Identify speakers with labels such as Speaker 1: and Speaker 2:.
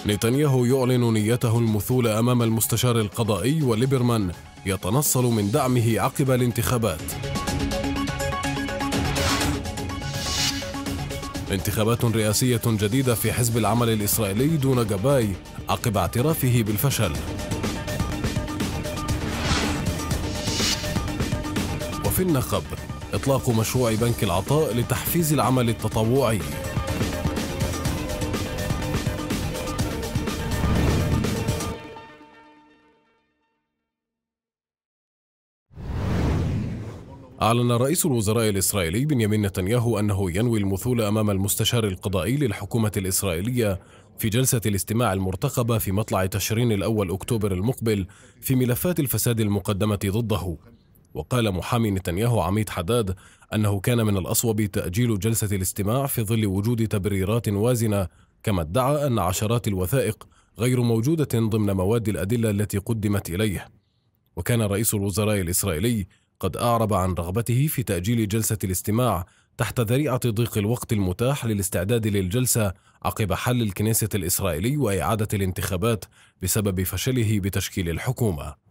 Speaker 1: نتنياهو يعلن نيته المثول أمام المستشار القضائي، وليبرمان يتنصل من دعمه عقب الانتخابات. انتخابات رئاسية جديدة في حزب العمل الإسرائيلي دون جباي عقب اعترافه بالفشل. وفي النخب إطلاق مشروع بنك العطاء لتحفيز العمل التطوعي. أعلن رئيس الوزراء الإسرائيلي بنيامين نتنياهو أنه ينوي المثول أمام المستشار القضائي للحكومة الإسرائيلية في جلسة الاستماع المرتقبة في مطلع تشرين الأول أكتوبر المقبل في ملفات الفساد المقدمة ضده. وقال محامي نتنياهو عميد حداد أنه كان من الأصوب تأجيل جلسة الاستماع في ظل وجود تبريرات وازنة، كما ادعى أن عشرات الوثائق غير موجودة ضمن مواد الأدلة التي قدمت إليه. وكان رئيس الوزراء الإسرائيلي قد أعرب عن رغبته في تأجيل جلسة الاستماع تحت ذريعة ضيق الوقت المتاح للاستعداد للجلسة عقب حل الكنيسة الإسرائيلي وإعادة الانتخابات بسبب فشله بتشكيل الحكومة.